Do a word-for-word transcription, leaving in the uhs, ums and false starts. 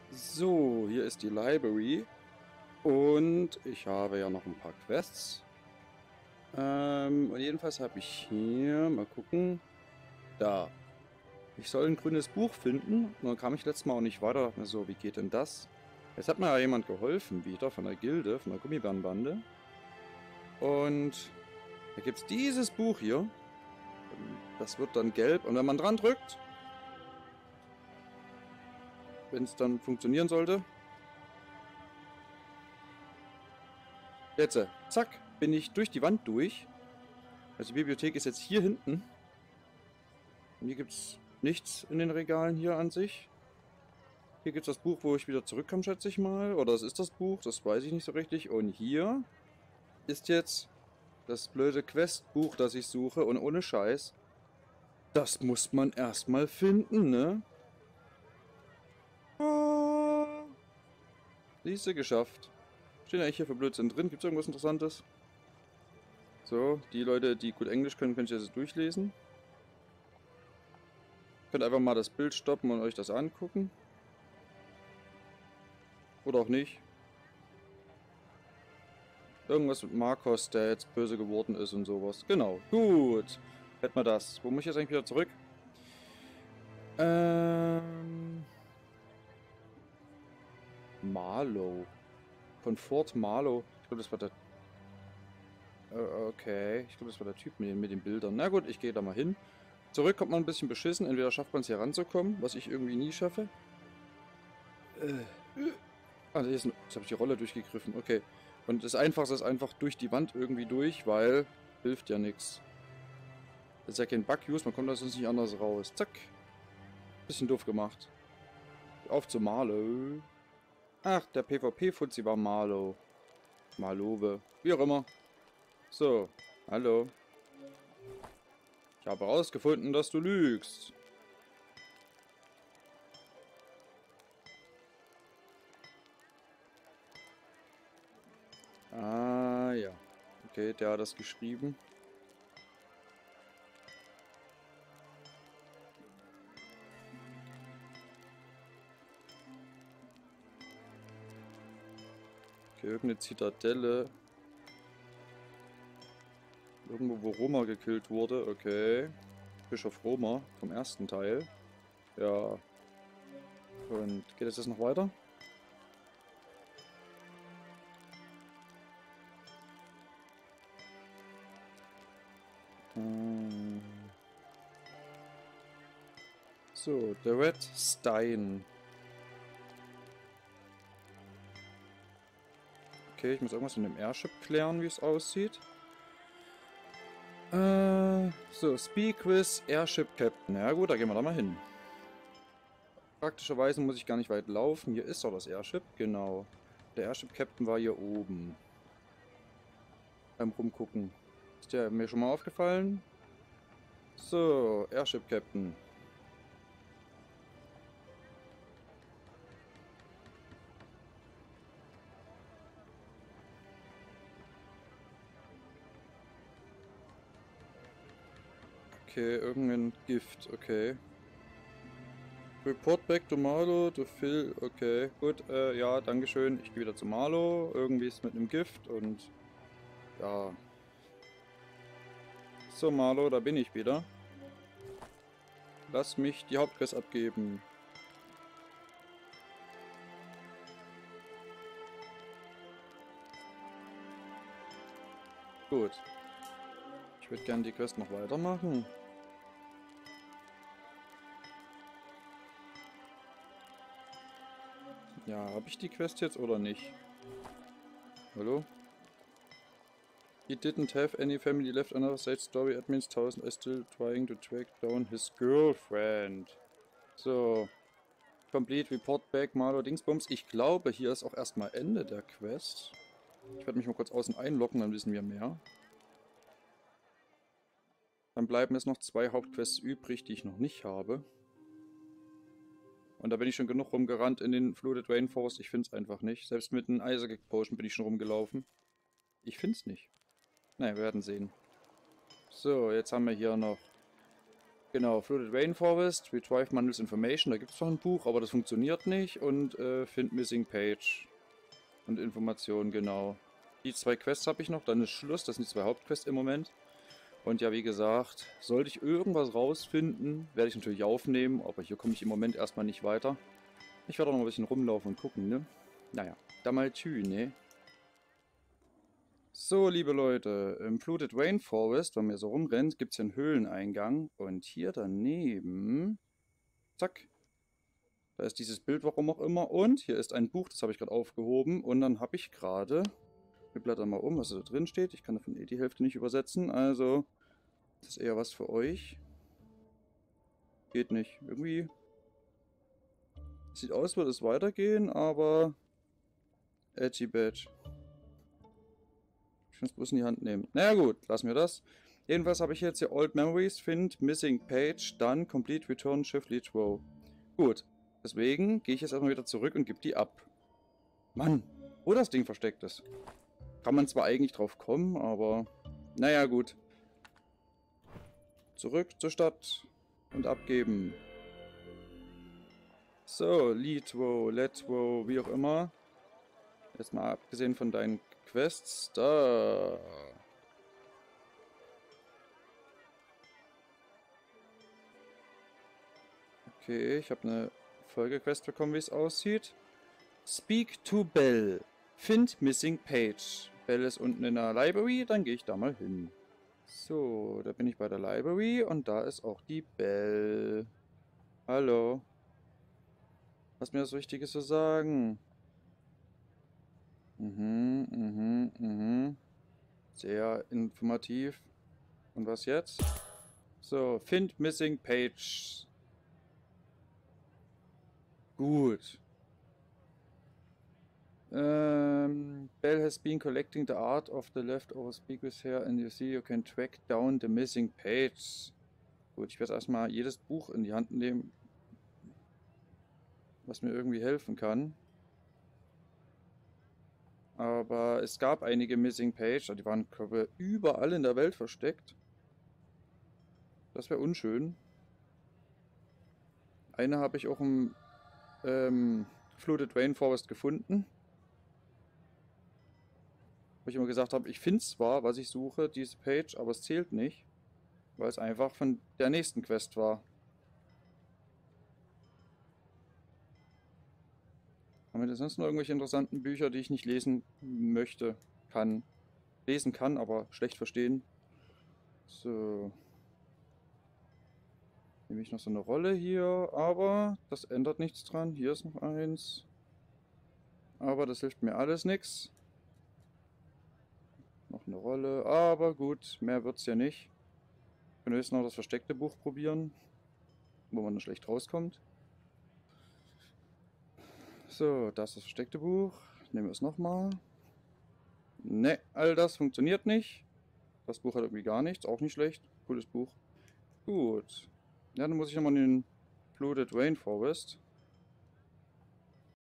So, hier ist die Library. Und ich habe ja noch ein paar Quests. Ähm, und jedenfalls habe ich hier, mal gucken, da. Ich soll ein grünes Buch finden. Und dann kam ich letztes Mal auch nicht weiter. Dachte mir so, wie geht denn das? Jetzt hat mir ja jemand geholfen, wieder von der Gilde, von der Gummibärenbande. Und da gibt es dieses Buch hier. Das wird dann gelb. Und wenn man dran drückt, wenn es dann funktionieren sollte, jetzt, äh, zack, bin ich durch die Wand durch. Also die Bibliothek ist jetzt hier hinten. Und hier gibt es nichts in den Regalen hier an sich. Hier gibt es das Buch, wo ich wieder zurückkomme, schätze ich mal. Oder es ist das Buch, das weiß ich nicht so richtig. Und hier ist jetzt das blöde Questbuch, das ich suche. Und ohne Scheiß, das muss man erstmal finden, ne? Ah, siehste, geschafft. Steht eigentlich hier für Blödsinn drin? Gibt es irgendwas Interessantes? So, die Leute, die gut Englisch können, können sich das durchlesen. Könnt einfach mal das Bild stoppen und euch das angucken. Oder auch nicht. Irgendwas mit Marcos, der jetzt böse geworden ist und sowas. Genau. Gut. Hätten wir das. Wo muss ich jetzt eigentlich wieder zurück? Ähm. Marlow. Von Fort Marlow. Ich glaube, das war der. Äh, okay. Ich glaube, das war der Typ mit den, mit den Bildern. Na gut, ich gehe da mal hin. Zurück kommt man ein bisschen beschissen. Entweder schafft man es hier ranzukommen, was ich irgendwie nie schaffe. Äh. Ah, hier ist ein, jetzt habe ich die Rolle durchgegriffen. Okay. Und das Einfachste ist einfach durch die Wand irgendwie durch, weil hilft ja nichts. Das ist ja kein Bug-Use, man kommt da sonst nicht anders raus. Zack. Bisschen doof gemacht. Auf zu Marlow. Ach, der PvP-Fuzzi war Marlow. Marlowe. Wie auch immer. So. Hallo. Ich habe herausgefunden, dass du lügst. Ah, ja. Okay, der hat das geschrieben. Okay, irgendeine Zitadelle. Irgendwo, wo Roma gekillt wurde. Okay. Bischof Roma vom ersten Teil. Ja. Und geht es jetzt noch weiter? Hm. So, der Red Stein. Okay, ich muss irgendwas in dem Airship klären, wie es aussieht. Äh, so, Speak with Airship Captain. Ja gut, da gehen wir da mal hin. Praktischerweise muss ich gar nicht weit laufen. Hier ist doch das Airship, genau. Der Airship Captain war hier oben. Beim Rumgucken. Ist der mir schon mal aufgefallen? So, Airship Captain. Okay, irgendein Gift, okay. Report back to Marlo, to Phil, okay, gut, äh, ja, dankeschön. Ich gehe wieder zu Marlo. Irgendwie ist mit einem Gift und ja. So, Marlo, da bin ich wieder. Lass mich die Hauptquest abgeben. Gut. Ich würde gerne die Quest noch weitermachen. Ja, habe ich die Quest jetzt oder nicht? Hallo? He didn't have any family left. Another side story. Admins thousand is still trying to track down his girlfriend. So. Complete Report back Marlo Dingsbums. Ich glaube, hier ist auch erstmal Ende der Quest. Ich werde mich mal kurz außen einloggen, dann wissen wir mehr. Dann bleiben jetzt noch zwei Hauptquests übrig, die ich noch nicht habe. Und da bin ich schon genug rumgerannt in den Flooded Rainforest. Ich finde es einfach nicht. Selbst mit einem Isaac Potion bin ich schon rumgelaufen. Ich finde es nicht. Naja, wir werden sehen. So, jetzt haben wir hier noch Genau, Flooded Rainforest, Retrieve Mandels Information, da gibt es noch ein Buch, aber das funktioniert nicht. Und äh, Find Missing Page und Informationen, genau. Die zwei Quests habe ich noch, dann ist Schluss, das sind die zwei Hauptquests im Moment. Und ja, wie gesagt, sollte ich irgendwas rausfinden, werde ich natürlich aufnehmen, aber hier komme ich im Moment erstmal nicht weiter. Ich werde auch noch ein bisschen rumlaufen und gucken, ne? Naja, da mal tschü, ne? So, liebe Leute, im Flooded Rainforest, wenn man hier so rumrennt, gibt es hier einen Höhleneingang. Und hier daneben, zack, da ist dieses Bild, warum auch immer. Und hier ist ein Buch, das habe ich gerade aufgehoben. Und dann habe ich gerade, wir blättern mal um, was da drin steht. Ich kann davon eh die Hälfte nicht übersetzen, also das ist eher was für euch. Geht nicht. Irgendwie sieht aus, würde es weitergehen, aber Edgy Badge. Ich muss es bloß in die Hand nehmen. Naja gut, lassen wir das. Jedenfalls habe ich jetzt hier Old Memories, Find, Missing Page, dann Complete Return, Shift, Lead, Row. Gut, deswegen gehe ich jetzt erstmal wieder zurück und gebe die ab. Mann, wo das Ding versteckt ist. Kann man zwar eigentlich drauf kommen, aber naja gut. Zurück zur Stadt und abgeben. So, Lead Row, Let Row, wie auch immer. Jetzt mal abgesehen von deinen Quests, da. Okay, ich habe eine Folgequest bekommen, wie es aussieht. Speak to Belle. Find Missing Page. Belle ist unten in der Library, dann gehe ich da mal hin. So, da bin ich bei der Library und da ist auch die Belle. Hallo. Was mir das Wichtiges zu sagen? Mhm, mhm, mhm. Sehr informativ. Und was jetzt? So, Find Missing Page. Gut. Um, Belle has been collecting the art of the leftover speakers here and you see you can track down the missing page. Gut, ich werde erstmal jedes Buch in die Hand nehmen, was mir irgendwie helfen kann. Aber es gab einige Missing Page, die waren überall in der Welt versteckt. Das wäre unschön. Eine habe ich auch im ähm, Flooded Rainforest gefunden. Wo ich immer gesagt habe, ich finde zwar, was ich suche, diese Page, aber es zählt nicht. Weil es einfach von der nächsten Quest war. Haben wir sonst noch irgendwelche interessanten Bücher, die ich nicht lesen möchte, kann? Lesen kann, aber schlecht verstehen. So. Nehme ich noch so eine Rolle hier, aber das ändert nichts dran. Hier ist noch eins. Aber das hilft mir alles nichts. Noch eine Rolle, aber gut, mehr wird es ja nicht. Wir können jetzt noch das versteckte Buch probieren, wo man dann schlecht rauskommt. So, das ist das versteckte Buch. Nehmen wir es nochmal. Ne, all das funktioniert nicht. Das Buch hat irgendwie gar nichts, auch nicht schlecht. Cooles Buch. Gut. Ja, dann muss ich nochmal in den Flooded Rainforest.